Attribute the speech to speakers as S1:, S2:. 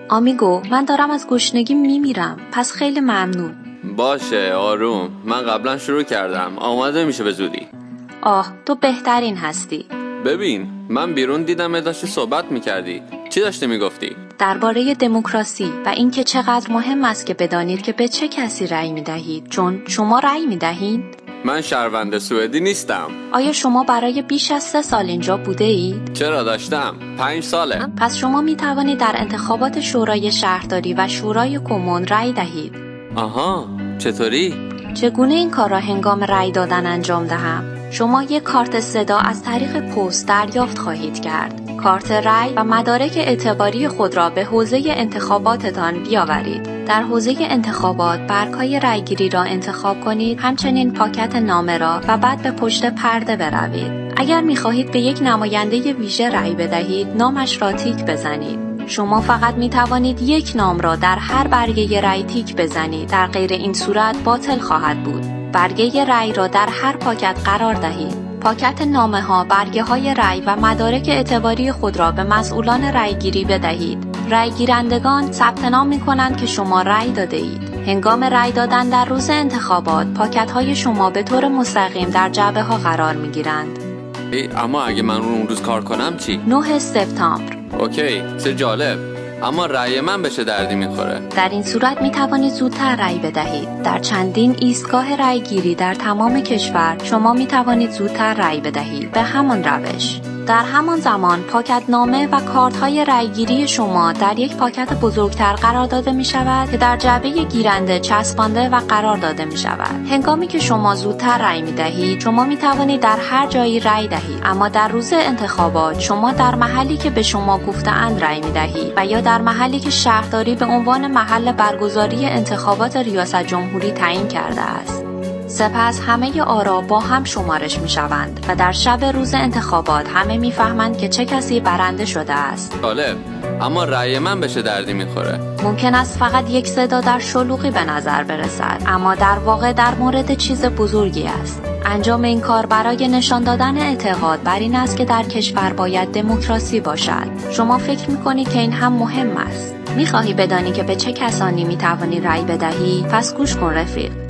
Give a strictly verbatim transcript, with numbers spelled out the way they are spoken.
S1: آمیگو، من دارم از گشنگی میمیرم، پس خیلی ممنون.
S2: باشه آروم، من قبلا شروع کردم، آماده میشه به زودی.
S1: آه، تو بهترین هستی.
S2: ببین، من بیرون دیدم داشتی صحبت میکردی. چی داشتی میگفتی؟
S1: درباره دموکراسی و اینکه چقدر مهم است که بدانید که به چه کسی رأی میدهید، چون شما رأی میدهید.
S2: من شهروند سوئدی نیستم.
S1: آیا شما برای بیش از سه سال اینجا بوده اید؟
S2: چرا داشتم؟ پنج ساله.
S1: پس شما می توانید در انتخابات شورای شهرداری و شورای کمون رأی دهید.
S2: آها، چطوری؟
S1: چگونه این کار را هنگام رأی دادن انجام دهم؟ شما یک کارت صدا از طریق پست دریافت خواهید کرد. کارت رأی و مدارک اعتباری خود را به حوزه انتخاباتتان بیاورید. در حوزه انتخابات برگ‌های رأیگیری را انتخاب کنید، همچنین پاکت نامه را و بعد به پشت پرده بروید. اگر می‌خواهید به یک نماینده ویژه رأی بدهید، نامش را تیک بزنید. شما فقط می توانید یک نام را در هر برگه رأی تیک بزنید. در غیر این صورت باطل خواهد بود. برگه رأی را در هر پاکت قرار دهید. پاکت نامه ها، برگه های رأی و مدارک اعتباری خود را به مسئولان رأیگیری بدهید. رأی گیرندگان ثبت نام می کنند که شما رأی داده اید. هنگام رأی دادن در روز انتخابات، پاکت های شما به طور مستقیم در جعبه ها قرار می گیرند.
S2: اما اگه من اون روز کار کنم چی؟
S1: نه سپتامبر.
S2: اوکی، چه جالب. اما رأی من بشه دردی میخوره.
S1: در این صورت می توانید زودتر رأی بدهید. در چندین ایستگاه رأی گیری در تمام کشور شما می توانید زودتر رأی بدهید به همان روش. در همان زمان پاکت نامه و کارت های رأی گیری شما در یک پاکت بزرگتر قرار داده می شود که در جعبه گیرنده چسبانده و قرار داده می شود. هنگامی که شما زودتر رأی می دهید، شما می توانید در هر جایی رأی دهید، اما در روز انتخابات شما در محلی که به شما گفته‌اند رأی می دهید و یا در محلی که شهرداری به عنوان محل برگزاری انتخابات ریاست جمهوری تعیین کرده است. سپس همه آرا با هم شمارش می شوند و در شب روز انتخابات همه می فهمند که چه کسی برنده شده است.
S2: جالب، اما رأی من بشه دردی می خوره.
S1: ممکن است فقط یک صدا در شلوغی به نظر برسد، اما در واقع در مورد چیز بزرگی است. انجام این کار برای نشان دادن اعتقاد بر این است که در کشور باید دموکراسی باشد. شما فکر می کنید که این هم مهم است. می خواهی بدانی که به چه کسانی می توانی رأی بدهی؟ پس گوش کن رفیق.